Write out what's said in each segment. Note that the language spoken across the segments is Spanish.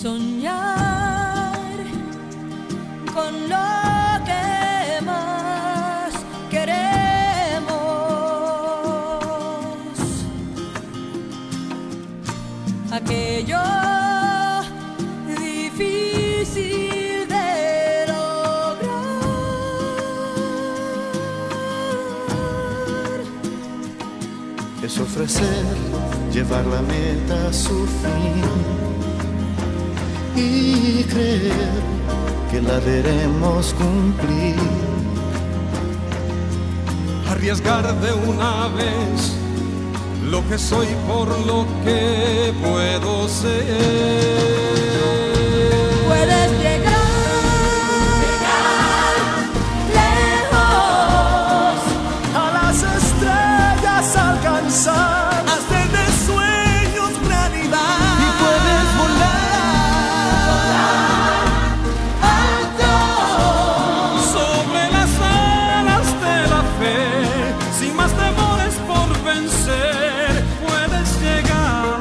soñar con lo que más queremos, aquello difícil de lograr. Es ofrecer, llevar la meta a su fin y creer que la veremos cumplir. Arriesgar de una vez lo que soy por lo que puedo ser. Puedes llegar lejos, A las estrellas alcanzar, Hacer de sueños realidad. y puedes volar alto, Sobre las alas de la fe, sin más temores por vencer, puedes llegar.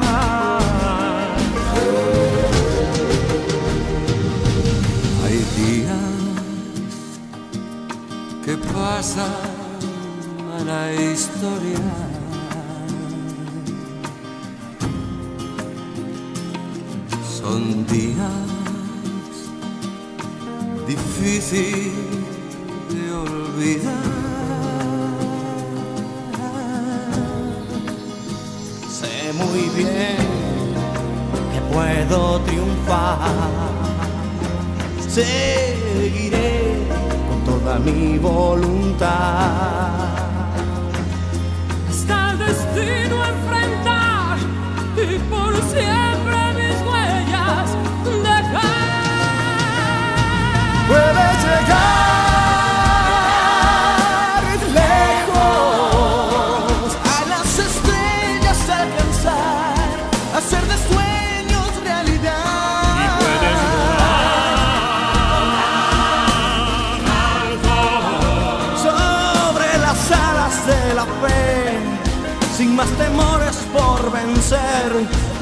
Hay días que pasan a la historia, son días difíciles de olvidar. Sé muy bien que puedo triunfar. Seguiré con toda mi voluntad. hasta el destino enfrentar y por siempre mis huellas dejar. Puedes llegar lejos, a las estrellas alcanzar, hacer de sueños realidad. Y puedes Sobre las alas de la fe, sin más temores por vencer,